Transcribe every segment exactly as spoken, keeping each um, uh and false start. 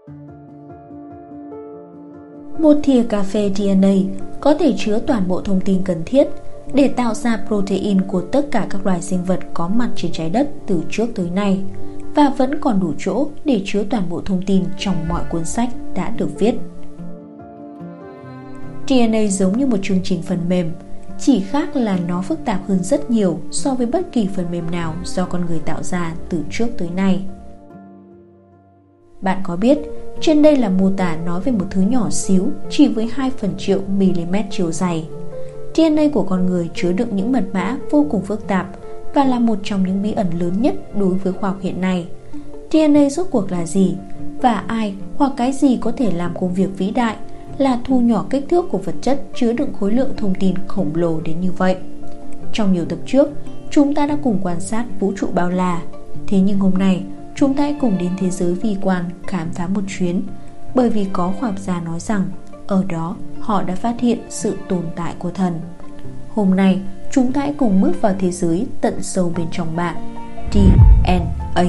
Một thìa cà phê đê en a có thể chứa toàn bộ thông tin cần thiết để tạo ra protein của tất cả các loài sinh vật có mặt trên trái đất từ trước tới nay, và vẫn còn đủ chỗ để chứa toàn bộ thông tin trong mọi cuốn sách đã được viết. đê en a giống như một chương trình phần mềm, chỉ khác là nó phức tạp hơn rất nhiều so với bất kỳ phần mềm nào do con người tạo ra từ trước tới nay. Bạn có biết, trên đây là mô tả nói về một thứ nhỏ xíu chỉ với hai phần triệu mm chiều dày. đê en a của con người chứa đựng những mật mã vô cùng phức tạp và là một trong những bí ẩn lớn nhất đối với khoa học hiện nay. đê en a rốt cuộc là gì? Và ai hoặc cái gì có thể làm công việc vĩ đại là thu nhỏ kích thước của vật chất chứa đựng khối lượng thông tin khổng lồ đến như vậy? Trong nhiều tập trước, chúng ta đã cùng quan sát vũ trụ bao la. Thế nhưng hôm nay, chúng ta hãy cùng đến thế giới vi quan khám phá một chuyến, bởi vì có khoa học gia nói rằng ở đó họ đã phát hiện sự tồn tại của thần. Hôm nay, chúng ta hãy cùng bước vào thế giới tận sâu bên trong bạn, đê en a.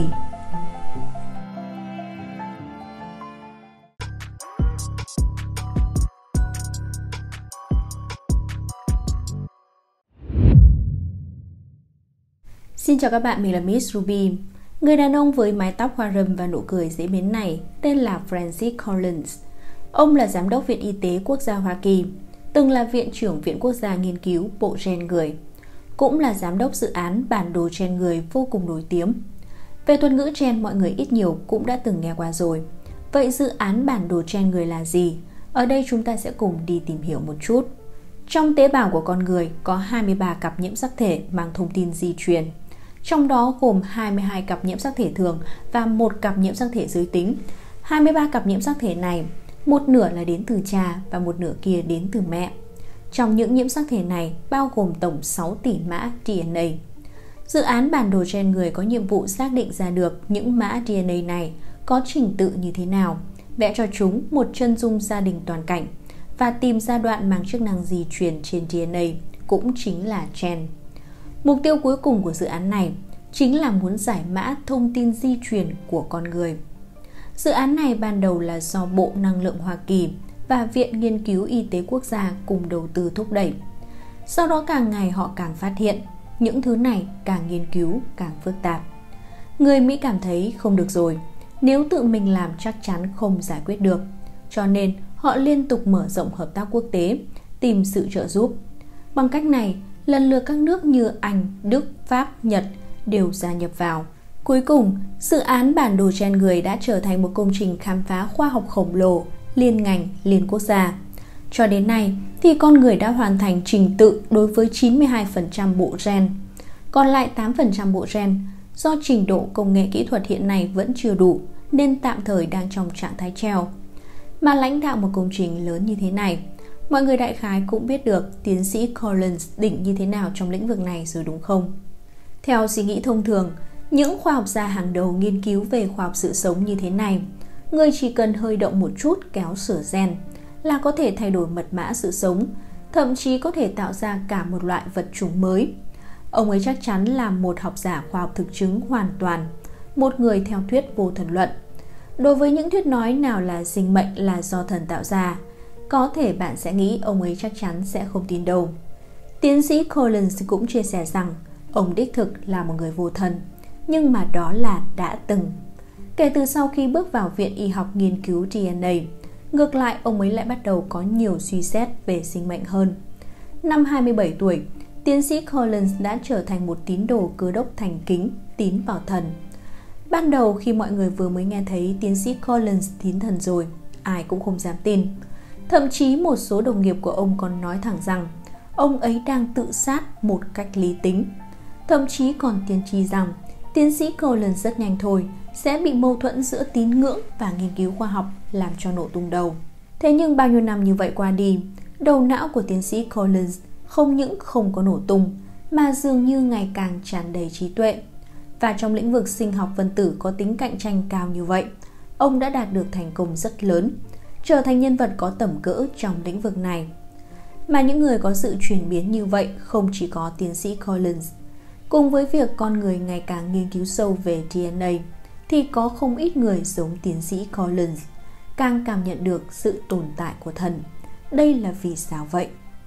Xin chào các bạn, mình là Miss Ruby. Người đàn ông với mái tóc hoa râm và nụ cười dễ mến này tên là Francis Collins. Ông là Giám đốc Viện Y tế Quốc gia Hoa Kỳ, từng là Viện trưởng Viện Quốc gia Nghiên cứu Bộ Gen Người, cũng là Giám đốc dự án bản đồ gen người vô cùng nổi tiếng. Về thuật ngữ gen mọi người ít nhiều cũng đã từng nghe qua rồi. Vậy dự án bản đồ gen người là gì? Ở đây chúng ta sẽ cùng đi tìm hiểu một chút. Trong tế bào của con người có hai mươi ba cặp nhiễm sắc thể mang thông tin di truyền. Trong đó gồm hai mươi hai cặp nhiễm sắc thể thường và một cặp nhiễm sắc thể giới tính. hai mươi ba cặp nhiễm sắc thể này, một nửa là đến từ cha và một nửa kia đến từ mẹ. Trong những nhiễm sắc thể này bao gồm tổng sáu tỷ mã đê en a. Dự án bản đồ gen người có nhiệm vụ xác định ra được những mã đê en a này có trình tự như thế nào, vẽ cho chúng một chân dung gia đình toàn cảnh và tìm ra đoạn mang chức năng di truyền trên đê en a, cũng chính là gen. Mục tiêu cuối cùng của dự án này chính là muốn giải mã thông tin di truyền của con người. Dự án này ban đầu là do Bộ Năng lượng Hoa Kỳ và Viện Nghiên cứu Y tế Quốc gia cùng đầu tư thúc đẩy. Sau đó càng ngày họ càng phát hiện, những thứ này càng nghiên cứu càng phức tạp. Người Mỹ cảm thấy không được rồi, nếu tự mình làm chắc chắn không giải quyết được. Cho nên họ liên tục mở rộng hợp tác quốc tế, tìm sự trợ giúp. Bằng cách này, lần lượt các nước như Anh, Đức, Pháp, Nhật đều gia nhập vào. Cuối cùng, dự án bản đồ gen người đã trở thành một công trình khám phá khoa học khổng lồ, liên ngành, liên quốc gia. Cho đến nay, thì con người đã hoàn thành trình tự đối với chín mươi hai phần trăm bộ gen. Còn lại tám phần trăm bộ gen, do trình độ công nghệ kỹ thuật hiện nay vẫn chưa đủ, nên tạm thời đang trong trạng thái treo. Mà lãnh đạo một công trình lớn như thế này, mọi người đại khái cũng biết được tiến sĩ Collins đỉnh như thế nào trong lĩnh vực này rồi đúng không? Theo suy nghĩ thông thường, những khoa học gia hàng đầu nghiên cứu về khoa học sự sống như thế này, người chỉ cần hơi động một chút kéo sửa gen là có thể thay đổi mật mã sự sống, thậm chí có thể tạo ra cả một loại vật chủng mới. Ông ấy chắc chắn là một học giả khoa học thực chứng hoàn toàn, một người theo thuyết vô thần luận. Đối với những thuyết nói nào là sinh mệnh là do thần tạo ra, có thể bạn sẽ nghĩ ông ấy chắc chắn sẽ không tin đâu. Tiến sĩ Collins cũng chia sẻ rằng ông đích thực là một người vô thần, nhưng mà đó là đã từng. Kể từ sau khi bước vào Viện Y học nghiên cứu đê en a, ngược lại ông ấy lại bắt đầu có nhiều suy xét về sinh mệnh hơn. Năm hai mươi bảy tuổi, tiến sĩ Collins đã trở thành một tín đồ Cơ đốc thành kính, tín vào thần. Ban đầu khi mọi người vừa mới nghe thấy tiến sĩ Collins tín thần rồi, ai cũng không dám tin. Thậm chí một số đồng nghiệp của ông còn nói thẳng rằng ông ấy đang tự sát một cách lý tính. Thậm chí còn tiên tri rằng tiến sĩ Collins rất nhanh thôi sẽ bị mâu thuẫn giữa tín ngưỡng và nghiên cứu khoa học làm cho nổ tung đầu. Thế nhưng bao nhiêu năm như vậy qua đi, đầu não của tiến sĩ Collins không những không có nổ tung mà dường như ngày càng tràn đầy trí tuệ. Và trong lĩnh vực sinh học phân tử có tính cạnh tranh cao như vậy, ông đã đạt được thành công rất lớn, trở thành nhân vật có tầm cỡ trong lĩnh vực này. Mà những người có sự chuyển biến như vậy không chỉ có tiến sĩ Collins. Cùng với việc con người ngày càng nghiên cứu sâu về đê en a, thì có không ít người giống tiến sĩ Collins, càng cảm nhận được sự tồn tại của thần. Đây là vì sao vậy?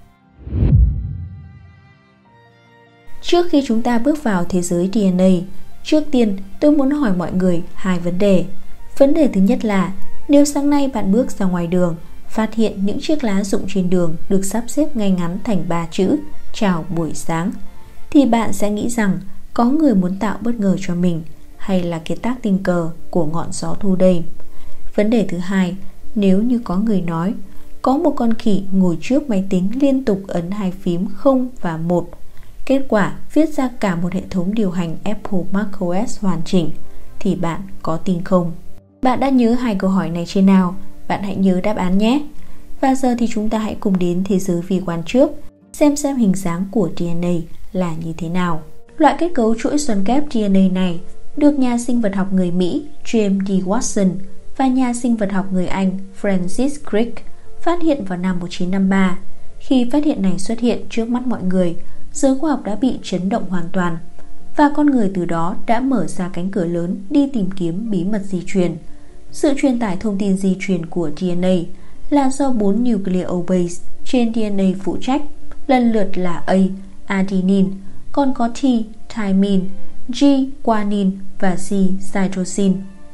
Trước khi chúng ta bước vào thế giới đê en a, trước tiên tôi muốn hỏi mọi người hai vấn đề. Vấn đề thứ nhất là, nếu sáng nay bạn bước ra ngoài đường, phát hiện những chiếc lá rụng trên đường được sắp xếp ngay ngắn thành ba chữ chào buổi sáng, thì bạn sẽ nghĩ rằng có người muốn tạo bất ngờ cho mình, hay là kiệt tác tình cờ của ngọn gió thu đây? Vấn đề thứ hai, nếu như có người nói có một con khỉ ngồi trước máy tính liên tục ấn hai phím không và một, kết quả viết ra cả một hệ thống điều hành Apple macOS hoàn chỉnh, thì bạn có tin không? Bạn đã nhớ hai câu hỏi này chưa nào? Bạn hãy nhớ đáp án nhé. Và giờ thì chúng ta hãy cùng đến thế giới vi quan trước, xem xem hình dáng của đê en a là như thế nào. Loại kết cấu chuỗi xoắn kép đê en a này được nhà sinh vật học người Mỹ James D. Watson và nhà sinh vật học người Anh Francis Crick phát hiện vào năm một nghìn chín trăm năm mươi ba. Khi phát hiện này xuất hiện trước mắt mọi người, giới khoa học đã bị chấn động hoàn toàn, và con người từ đó đã mở ra cánh cửa lớn đi tìm kiếm bí mật di truyền. Sự truyền tải thông tin di truyền của đê en a là do bốn nucleobase trên đê en a phụ trách, lần lượt là A, adenine, còn có T, thymine, G, guanine và C, cytosine.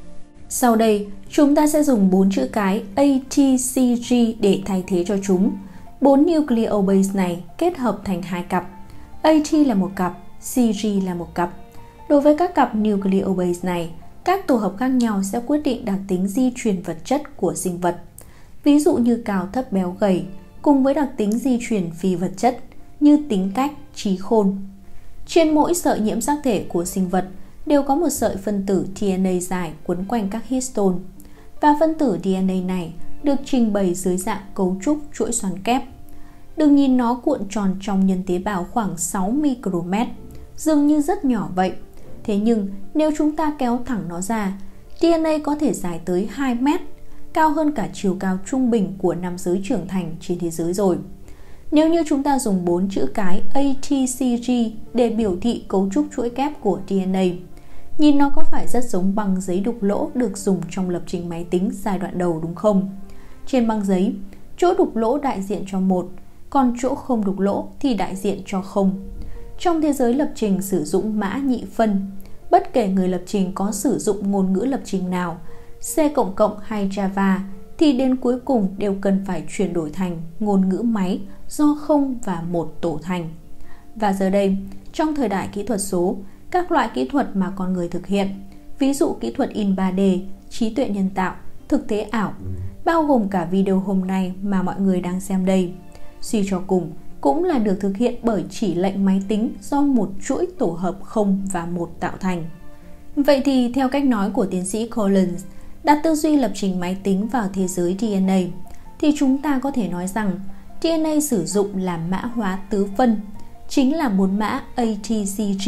Sau đây, chúng ta sẽ dùng bốn chữ cái A, T, C, G để thay thế cho chúng. Bốn nucleobase này kết hợp thành hai cặp. A T là một cặp, C G là một cặp. Đối với các cặp nucleobase này, các tổ hợp khác nhau sẽ quyết định đặc tính di truyền vật chất của sinh vật. Ví dụ như cao thấp béo gầy, cùng với đặc tính di truyền phi vật chất như tính cách, trí khôn. Trên mỗi sợi nhiễm sắc thể của sinh vật đều có một sợi phân tử đê en a dài quấn quanh các histone, và phân tử đê en a này được trình bày dưới dạng cấu trúc chuỗi xoắn kép. Đừng nhìn nó cuộn tròn trong nhân tế bào khoảng sáu micromet, dường như rất nhỏ vậy. Thế nhưng nếu chúng ta kéo thẳng nó ra, đê en a có thể dài tới hai mét, cao hơn cả chiều cao trung bình của nam giới trưởng thành trên thế giới rồi. Nếu như chúng ta dùng bốn chữ cái A, T, C, G để biểu thị cấu trúc chuỗi kép của đê en a, nhìn nó có phải rất giống băng giấy đục lỗ được dùng trong lập trình máy tính giai đoạn đầu đúng không? Trên băng giấy, chỗ đục lỗ đại diện cho một, còn chỗ không đục lỗ thì đại diện cho không. Trong thế giới lập trình sử dụng mã nhị phân, bất kể người lập trình có sử dụng ngôn ngữ lập trình nào, C++ hay Java, thì đến cuối cùng đều cần phải chuyển đổi thành ngôn ngữ máy do không và một tổ thành. Và giờ đây, trong thời đại kỹ thuật số, các loại kỹ thuật mà con người thực hiện, ví dụ kỹ thuật in ba D, trí tuệ nhân tạo, thực tế ảo, bao gồm cả video hôm nay mà mọi người đang xem đây, suy cho cùng cũng là được thực hiện bởi chỉ lệnh máy tính do một chuỗi tổ hợp không và một tạo thành. Vậy thì theo cách nói của tiến sĩ Collins, đặt tư duy lập trình máy tính vào thế giới đê en a, thì chúng ta có thể nói rằng đê en a sử dụng là mã hóa tứ phân, chính là bốn mã A, T, C, G,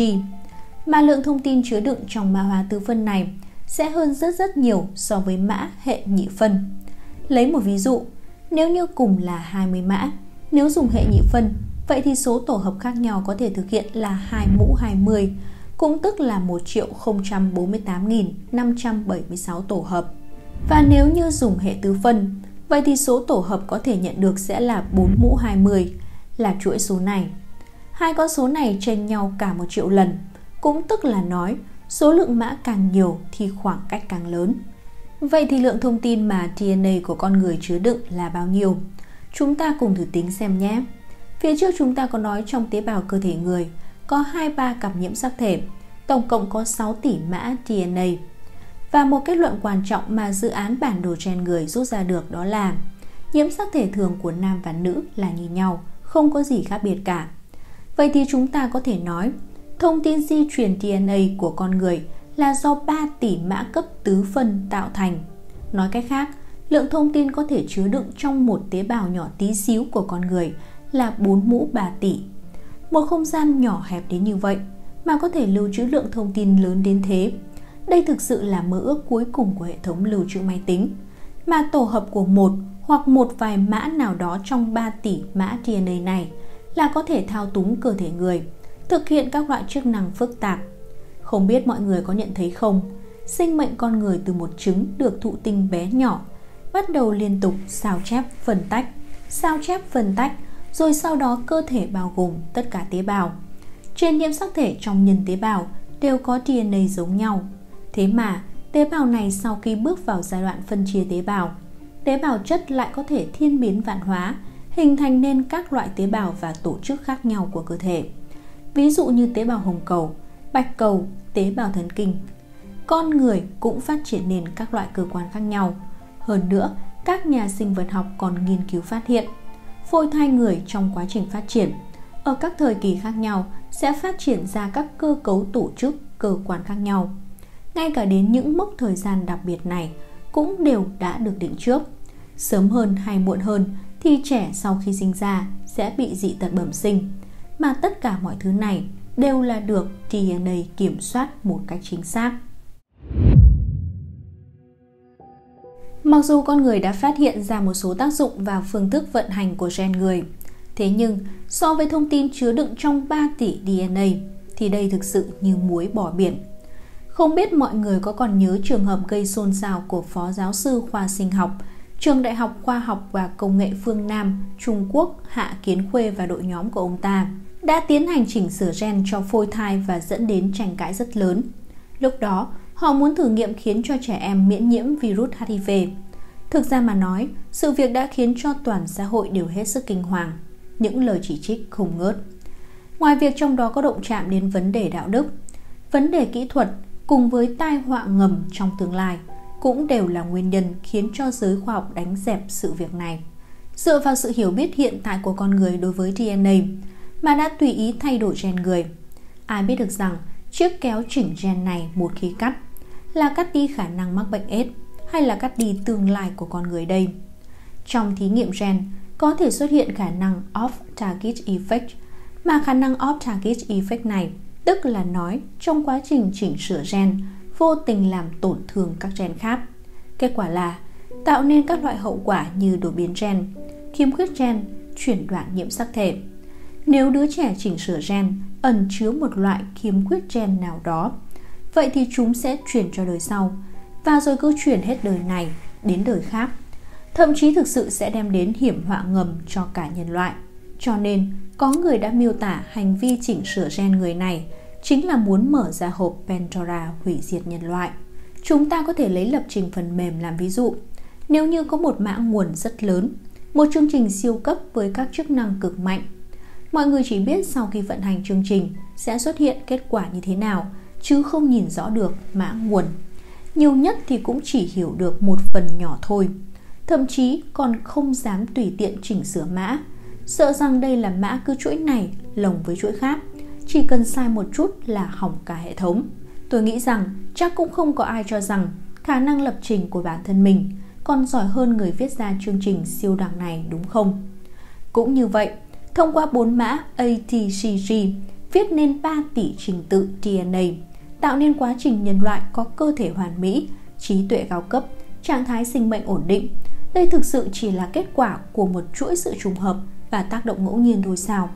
mà lượng thông tin chứa đựng trong mã hóa tứ phân này sẽ hơn rất rất nhiều so với mã hệ nhị phân. Lấy một ví dụ, nếu như cùng là hai mươi mã, nếu dùng hệ nhị phân, vậy thì số tổ hợp khác nhau có thể thực hiện là hai mũ hai mươi, cũng tức là một triệu không trăm bốn mươi tám nghìn năm trăm bảy mươi sáu tổ hợp. Và nếu như dùng hệ tứ phân, vậy thì số tổ hợp có thể nhận được sẽ là bốn mũ hai mươi, là chuỗi số này. Hai con số này chênh nhau cả một triệu lần, cũng tức là nói số lượng mã càng nhiều thì khoảng cách càng lớn. Vậy thì lượng thông tin mà đê en a của con người chứa đựng là bao nhiêu? Chúng ta cùng thử tính xem nhé. Phía trước chúng ta có nói trong tế bào cơ thể người có hai mươi ba cặp nhiễm sắc thể, tổng cộng có sáu tỷ mã đê en a. Và một kết luận quan trọng mà dự án bản đồ gen người rút ra được đó là nhiễm sắc thể thường của nam và nữ là như nhau, không có gì khác biệt cả. Vậy thì chúng ta có thể nói thông tin di truyền đê en a của con người là do ba tỷ mã cấp tứ phân tạo thành. Nói cách khác, lượng thông tin có thể chứa đựng trong một tế bào nhỏ tí xíu của con người là bốn mũ ba tỷ. Một không gian nhỏ hẹp đến như vậy mà có thể lưu trữ lượng thông tin lớn đến thế. Đây thực sự là mơ ước cuối cùng của hệ thống lưu trữ máy tính, mà tổ hợp của một hoặc một vài mã nào đó trong ba tỷ mã đê en a này là có thể thao túng cơ thể người, thực hiện các loại chức năng phức tạp. Không biết mọi người có nhận thấy không, sinh mệnh con người từ một trứng được thụ tinh bé nhỏ, bắt đầu liên tục sao chép phân tách, sao chép phân tách, rồi sau đó cơ thể bao gồm tất cả tế bào. Trên nhiễm sắc thể trong nhân tế bào đều có đê en a giống nhau. Thế mà tế bào này sau khi bước vào giai đoạn phân chia tế bào, tế bào chất lại có thể thiên biến vạn hóa, hình thành nên các loại tế bào và tổ chức khác nhau của cơ thể. Ví dụ như tế bào hồng cầu, bạch cầu, tế bào thần kinh. Con người cũng phát triển nên các loại cơ quan khác nhau. Hơn nữa, các nhà sinh vật học còn nghiên cứu phát hiện, phôi thai người trong quá trình phát triển, ở các thời kỳ khác nhau sẽ phát triển ra các cơ cấu tổ chức, cơ quan khác nhau. Ngay cả đến những mốc thời gian đặc biệt này cũng đều đã được định trước. Sớm hơn hay muộn hơn thì trẻ sau khi sinh ra sẽ bị dị tật bẩm sinh. Mà tất cả mọi thứ này đều là được đê en a kiểm soát một cách chính xác. Mặc dù con người đã phát hiện ra một số tác dụng và phương thức vận hành của gen người, thế nhưng so với thông tin chứa đựng trong ba tỷ đê en a thì đây thực sự như muối bỏ biển. Không biết mọi người có còn nhớ trường hợp gây xôn xao của Phó Giáo sư khoa sinh học, Trường Đại học Khoa học và Công nghệ phương Nam, Trung Quốc Hạ Kiến Khuê và đội nhóm của ông ta đã tiến hành chỉnh sửa gen cho phôi thai và dẫn đến tranh cãi rất lớn. Lúc đó, họ muốn thử nghiệm khiến cho trẻ em miễn nhiễm virus hát i vê. Thực ra mà nói, sự việc đã khiến cho toàn xã hội đều hết sức kinh hoàng, những lời chỉ trích không ngớt. Ngoài việc trong đó có động chạm đến vấn đề đạo đức, vấn đề kỹ thuật cùng với tai họa ngầm trong tương lai cũng đều là nguyên nhân khiến cho giới khoa học đánh dẹp sự việc này. Dựa vào sự hiểu biết hiện tại của con người đối với đê en a mà đã tùy ý thay đổi gen người, ai biết được rằng chiếc kéo chỉnh gen này một khi cắt là cắt đi khả năng mắc bệnh AIDS hay là cắt đi tương lai của con người đây. Trong thí nghiệm gen có thể xuất hiện khả năng off-target effect, mà khả năng off-target effect này tức là nói trong quá trình chỉnh sửa gen vô tình làm tổn thương các gen khác. Kết quả là tạo nên các loại hậu quả như đột biến gen, khiếm khuyết gen, chuyển đoạn nhiễm sắc thể. Nếu đứa trẻ chỉnh sửa gen ẩn chứa một loại khiếm khuyết gen nào đó, vậy thì chúng sẽ chuyển cho đời sau, và rồi cứ chuyển hết đời này đến đời khác. Thậm chí thực sự sẽ đem đến hiểm họa ngầm cho cả nhân loại. Cho nên, có người đã miêu tả hành vi chỉnh sửa gen người này chính là muốn mở ra hộp Pandora hủy diệt nhân loại. Chúng ta có thể lấy lập trình phần mềm làm ví dụ. Nếu như có một mã nguồn rất lớn, một chương trình siêu cấp với các chức năng cực mạnh, mọi người chỉ biết sau khi vận hành chương trình sẽ xuất hiện kết quả như thế nào, chứ không nhìn rõ được mã nguồn. Nhiều nhất thì cũng chỉ hiểu được một phần nhỏ thôi. Thậm chí còn không dám tùy tiện chỉnh sửa mã, sợ rằng đây là mã cứ chuỗi này lồng với chuỗi khác, chỉ cần sai một chút là hỏng cả hệ thống. Tôi nghĩ rằng chắc cũng không có ai cho rằng khả năng lập trình của bản thân mình còn giỏi hơn người viết ra chương trình siêu đẳng này, đúng không? Cũng như vậy, thông qua bốn mã a tê xê giê viết nên ba tỷ trình tự đê en a, tạo nên quá trình nhân loại có cơ thể hoàn mỹ, trí tuệ cao cấp, trạng thái sinh mệnh ổn định. Đây thực sự chỉ là kết quả của một chuỗi sự trùng hợp và tác động ngẫu nhiên thôi sao?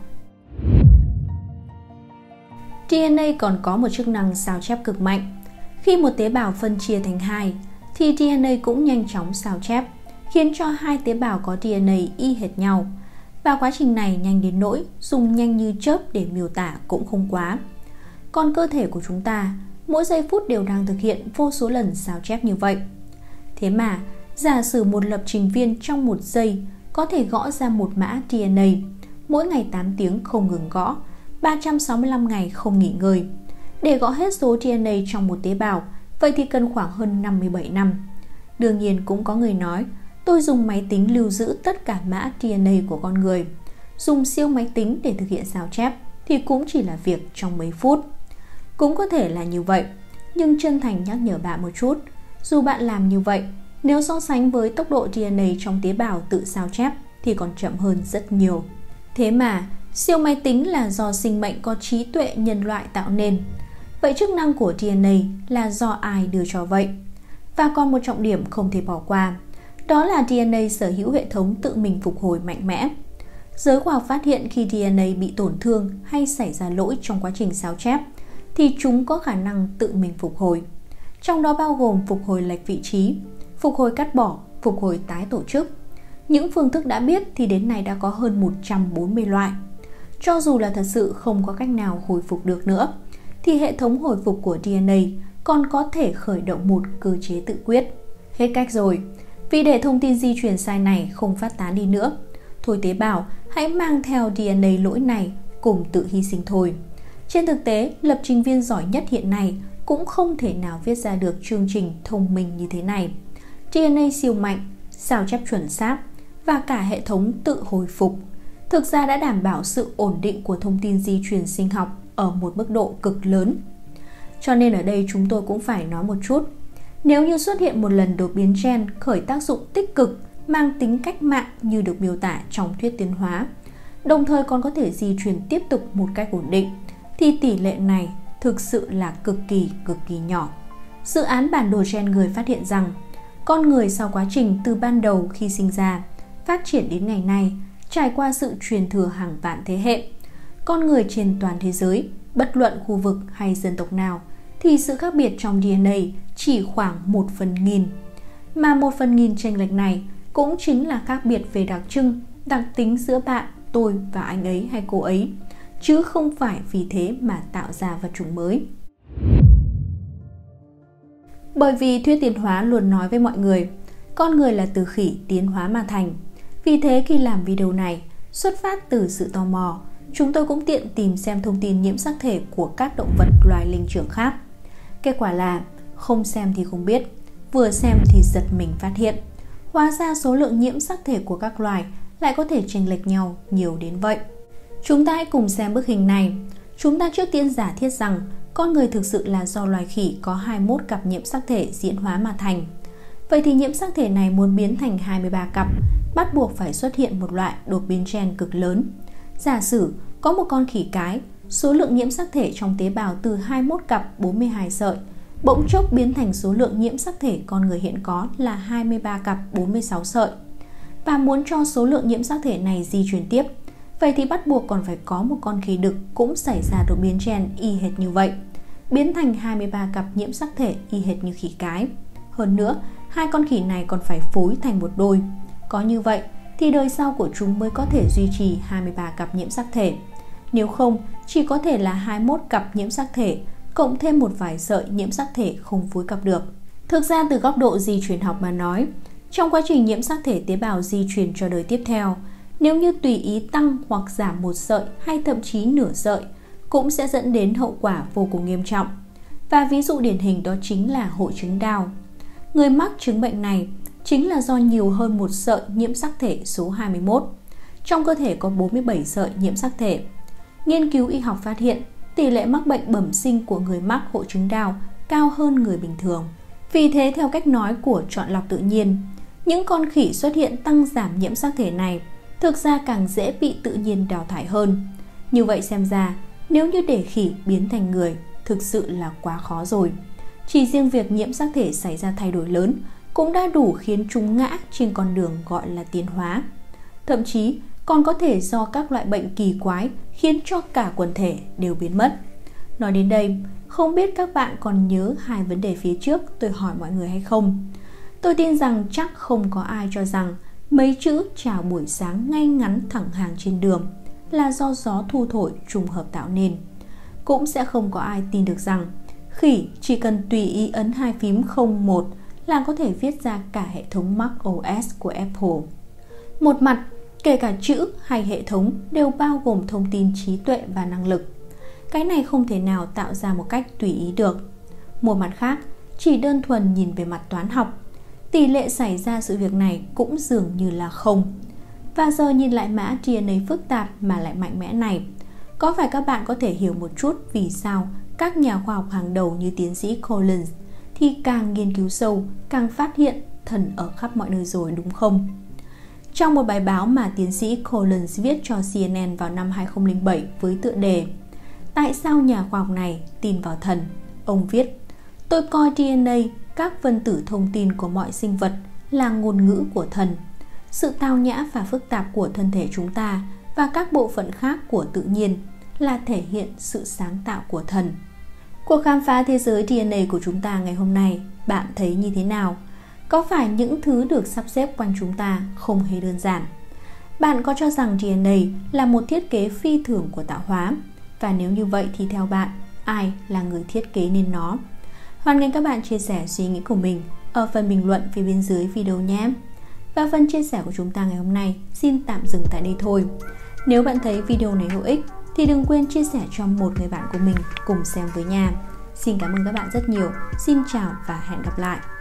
đê en a còn có một chức năng sao chép cực mạnh. Khi một tế bào phân chia thành hai, thì đê en a cũng nhanh chóng sao chép, khiến cho hai tế bào có đê en a y hệt nhau. Và quá trình này nhanh đến nỗi dùng nhanh như chớp để miêu tả cũng không quá. Còn cơ thể của chúng ta, mỗi giây phút đều đang thực hiện vô số lần sao chép như vậy. Thế mà, giả sử một lập trình viên trong một giây có thể gõ ra một mã đê en a, mỗi ngày tám tiếng không ngừng gõ, ba trăm sáu mươi lăm ngày không nghỉ ngơi. Để gõ hết số đê en a trong một tế bào, vậy thì cần khoảng hơn năm mươi bảy năm. Đương nhiên cũng có người nói, tôi dùng máy tính lưu giữ tất cả mã đê en a của con người. Dùng siêu máy tính để thực hiện sao chép thì cũng chỉ là việc trong mấy phút. Cũng có thể là như vậy, nhưng chân thành nhắc nhở bạn một chút, dù bạn làm như vậy, nếu so sánh với tốc độ đê en a trong tế bào tự sao chép thì còn chậm hơn rất nhiều. Thế mà, siêu máy tính là do sinh mệnh có trí tuệ nhân loại tạo nên. Vậy chức năng của đê en a là do ai đưa cho vậy? Và còn một trọng điểm không thể bỏ qua, đó là đê en a sở hữu hệ thống tự mình phục hồi mạnh mẽ. Giới khoa học phát hiện khi đê en a bị tổn thương hay xảy ra lỗi trong quá trình sao chép, thì chúng có khả năng tự mình phục hồi. Trong đó bao gồm phục hồi lệch vị trí, phục hồi cắt bỏ phục hồi tái tổ chức. Những phương thức đã biết thì đến nay đã có hơn một trăm bốn mươi loại. Cho dù là thật sự không có cách nào hồi phục được nữa, thì hệ thống hồi phục của đê en a còn có thể khởi động một cơ chế tự quyết. Hết cách rồi, vì để thông tin di truyền sai này không phát tán đi nữa, thôi tế bào hãy mang theo đê en a lỗi này cùng tự hy sinh thôi. Trên thực tế, lập trình viên giỏi nhất hiện nay cũng không thể nào viết ra được chương trình thông minh như thế này. đê en a siêu mạnh, sao chép chuẩn xác và cả hệ thống tự hồi phục thực ra đã đảm bảo sự ổn định của thông tin di truyền sinh học ở một mức độ cực lớn. Cho nên ở đây chúng tôi cũng phải nói một chút. Nếu như xuất hiện một lần đột biến gen khởi tác dụng tích cực, mang tính cách mạng như được miêu tả trong thuyết tiến hóa, đồng thời còn có thể di truyền tiếp tục một cách ổn định, thì tỷ lệ này thực sự là cực kỳ cực kỳ nhỏ. Dự án bản đồ gen người phát hiện rằng con người sau quá trình từ ban đầu khi sinh ra, phát triển đến ngày nay, trải qua sự truyền thừa hàng vạn thế hệ, con người trên toàn thế giới, bất luận khu vực hay dân tộc nào, thì sự khác biệt trong đê en a chỉ khoảng một phần nghìn. Mà một phần nghìn chênh lệch này cũng chính là khác biệt về đặc trưng, đặc tính giữa bạn, tôi và anh ấy hay cô ấy, chứ không phải vì thế mà tạo ra vật chủng mới. Bởi vì thuyết tiến hóa luôn nói với mọi người, con người là từ khỉ tiến hóa mà thành. Vì thế khi làm video này, xuất phát từ sự tò mò, chúng tôi cũng tiện tìm xem thông tin nhiễm sắc thể của các động vật loài linh trưởng khác. Kết quả là không xem thì không biết, vừa xem thì giật mình phát hiện. Hóa ra số lượng nhiễm sắc thể của các loài lại có thể chênh lệch nhau nhiều đến vậy. Chúng ta hãy cùng xem bức hình này. Chúng ta trước tiên giả thiết rằng con người thực sự là do loài khỉ có hai mươi mốt cặp nhiễm sắc thể diễn hóa mà thành. Vậy thì nhiễm sắc thể này muốn biến thành hai mươi ba cặp, bắt buộc phải xuất hiện một loại đột biến gen cực lớn. Giả sử có một con khỉ cái, số lượng nhiễm sắc thể trong tế bào từ hai mươi mốt cặp bốn mươi hai sợi, bỗng chốc biến thành số lượng nhiễm sắc thể con người hiện có là hai mươi ba cặp bốn mươi sáu sợi. Và muốn cho số lượng nhiễm sắc thể này di chuyển tiếp, vậy thì bắt buộc còn phải có một con khỉ đực cũng xảy ra đột biến gen y hệt như vậy, biến thành hai mươi ba cặp nhiễm sắc thể y hệt như khỉ cái. Hơn nữa, hai con khỉ này còn phải phối thành một đôi. Có như vậy thì đời sau của chúng mới có thể duy trì hai mươi ba cặp nhiễm sắc thể. Nếu không, chỉ có thể là hai mươi mốt cặp nhiễm sắc thể, cộng thêm một vài sợi nhiễm sắc thể không phối cặp được. Thực ra từ góc độ di truyền học mà nói, trong quá trình nhiễm sắc thể tế bào di truyền cho đời tiếp theo, nếu như tùy ý tăng hoặc giảm một sợi hay thậm chí nửa sợi, cũng sẽ dẫn đến hậu quả vô cùng nghiêm trọng. Và ví dụ điển hình đó chính là hội chứng Down. Người mắc chứng bệnh này chính là do nhiều hơn một sợi nhiễm sắc thể số hai mươi mốt. Trong cơ thể có bốn mươi bảy sợi nhiễm sắc thể. Nghiên cứu y học phát hiện tỷ lệ mắc bệnh bẩm sinh của người mắc hội chứng Down cao hơn người bình thường. Vì thế theo cách nói của chọn lọc tự nhiên, những con khỉ xuất hiện tăng giảm nhiễm sắc thể này thực ra càng dễ bị tự nhiên đào thải hơn. Như vậy xem ra, nếu như để khỉ biến thành người, thực sự là quá khó rồi. Chỉ riêng việc nhiễm sắc thể xảy ra thay đổi lớn cũng đã đủ khiến chúng ngã trên con đường gọi là tiến hóa. Thậm chí còn có thể do các loại bệnh kỳ quái khiến cho cả quần thể đều biến mất. Nói đến đây, không biết các bạn còn nhớ hai vấn đề phía trước tôi hỏi mọi người hay không? Tôi tin rằng chắc không có ai cho rằng mấy chữ chào buổi sáng ngay ngắn thẳng hàng trên đường là do gió thu thổi trùng hợp tạo nên. Cũng sẽ không có ai tin được rằng khỉ chỉ cần tùy ý ấn hai phím không một là có thể viết ra cả hệ thống Mac ô ét của Apple. Một mặt, kể cả chữ hay hệ thống đều bao gồm thông tin trí tuệ và năng lực. Cái này không thể nào tạo ra một cách tùy ý được. Một mặt khác, chỉ đơn thuần nhìn về mặt toán học, tỷ lệ xảy ra sự việc này cũng dường như là không. Và giờ nhìn lại mã đê en a phức tạp mà lại mạnh mẽ này, có phải các bạn có thể hiểu một chút vì sao các nhà khoa học hàng đầu như tiến sĩ Collins thì càng nghiên cứu sâu càng phát hiện thần ở khắp mọi nơi rồi đúng không? Trong một bài báo mà tiến sĩ Collins viết cho xê en en vào năm hai không không bảy với tựa đề Tại sao nhà khoa học này tin vào thần? Ông viết: Tôi coi đê en a, các phân tử thông tin của mọi sinh vật là ngôn ngữ của thần. Sự tao nhã và phức tạp của thân thể chúng ta và các bộ phận khác của tự nhiên là thể hiện sự sáng tạo của thần. Cuộc khám phá thế giới đê en a của chúng ta ngày hôm nay, bạn thấy như thế nào? Có phải những thứ được sắp xếp quanh chúng ta không hề đơn giản? Bạn có cho rằng đê en a là một thiết kế phi thường của tạo hóa? Và nếu như vậy thì theo bạn, ai là người thiết kế nên nó? Hoan nghênh các bạn chia sẻ suy nghĩ của mình ở phần bình luận phía bên dưới video nhé. Và phần chia sẻ của chúng ta ngày hôm nay xin tạm dừng tại đây thôi. Nếu bạn thấy video này hữu ích thì đừng quên chia sẻ cho một người bạn của mình cùng xem với nha. Xin cảm ơn các bạn rất nhiều. Xin chào và hẹn gặp lại.